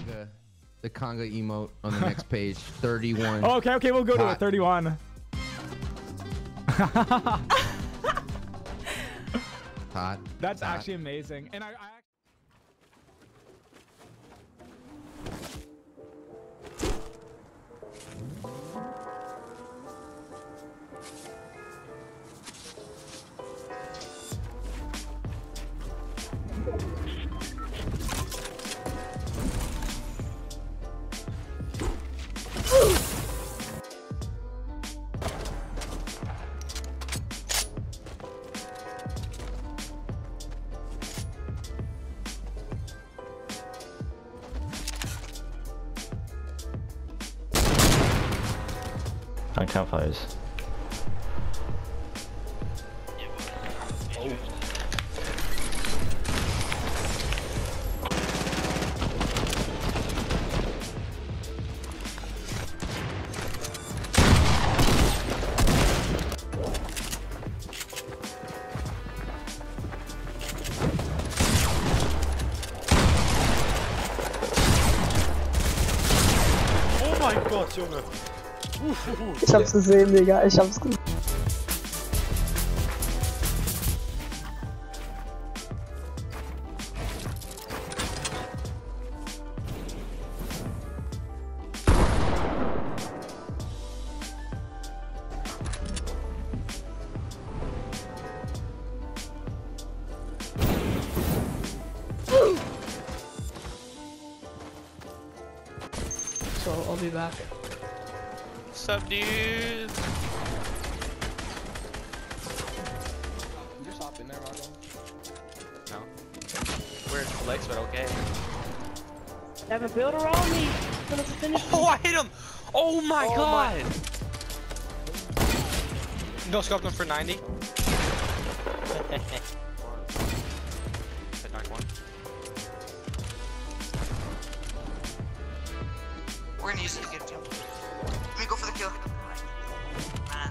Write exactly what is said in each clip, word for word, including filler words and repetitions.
conga, the conga emote on the next page. thirty-one. Oh, okay, okay, we'll go Hot. to it. thirty-one. Hot. That's Hot. actually amazing. And I, I On campfires. Oh mein Gott, Junge! Ich hab's gesehen, Digga, ich hab's gesehen. So, I'll be back. What's up, dude? You just hop in there, Rocco. No. Weird flex, but okay. Have a builder on me. Oh, I hit him! Oh my Oh god! No scoped him for ninety. Hit knock one. We're gonna use it to get a kill. Let me go for the kill. Man.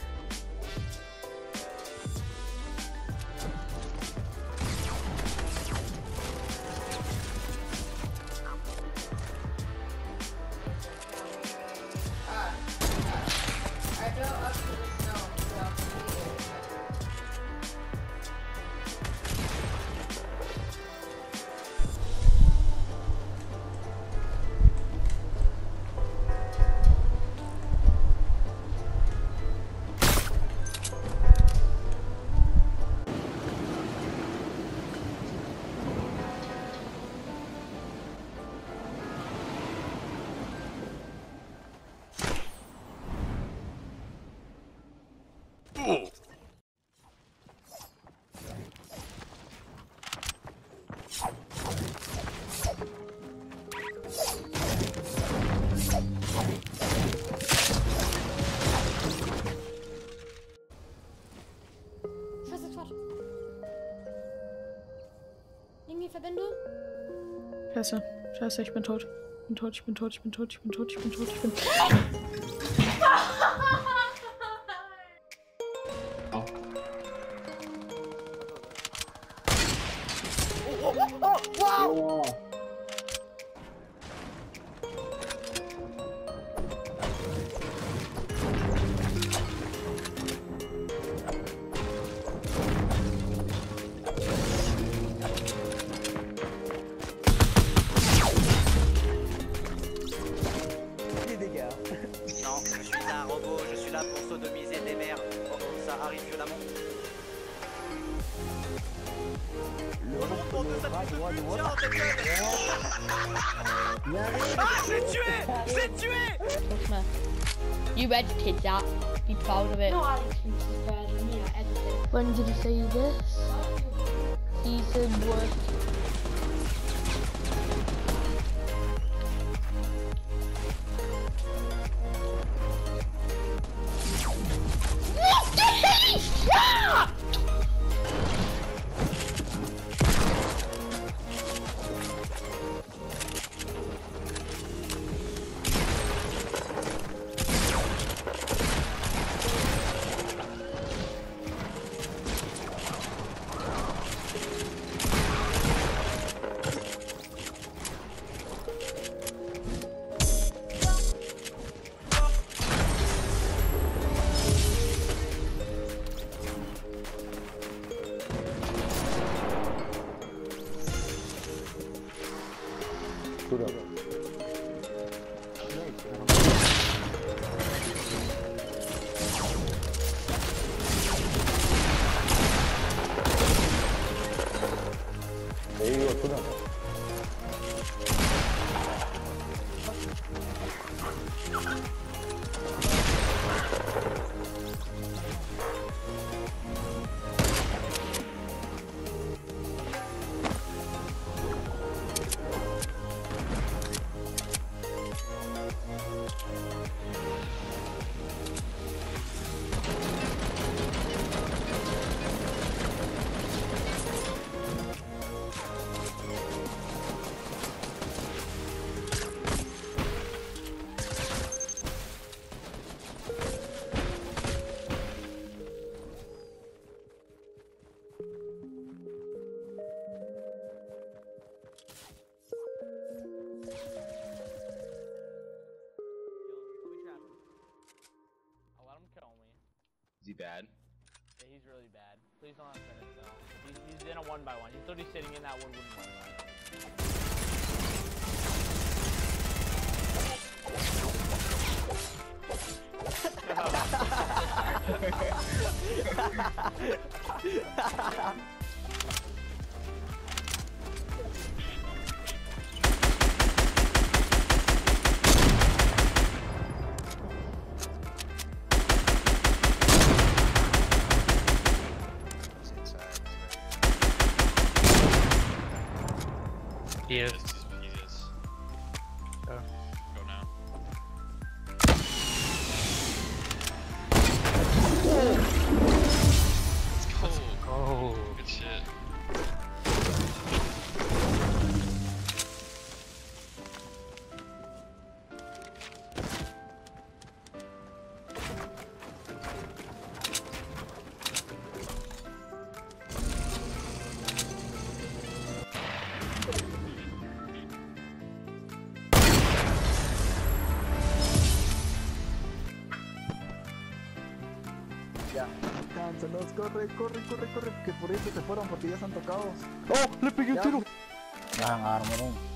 Scheiße, Quatsch. Irgendwie Verbindung? Scheiße, scheiße, ich bin tot. Ich bin tot, ich bin tot, ich bin tot, ich bin tot, ich bin tot, ich bin tot. Wow! Non, je suis un robot, je suis là pour sodomiser des mères. Oh, ça arrive violemment. Ah, je l'ai tué! Je l'ai tué! Trust me. You edited that. Be proud of it. No, I didn't. This is better than me. I edited. When did he say this? He said worst. altura. Te digo altura. Is he bad? Yeah, he's really bad. Please don't let him finish though. He's, he's in a one by one. He's literally sitting in that wood wooden one by one. He is. He is. Go. Go now. Let's go. Oh. Good shit. Ya, cáncelos, corre, corre, corre, corre, que por eso se fueron porque ya están tocados. ¡Oh! ¡Le pegué un Ya. tiro! Bajan armor.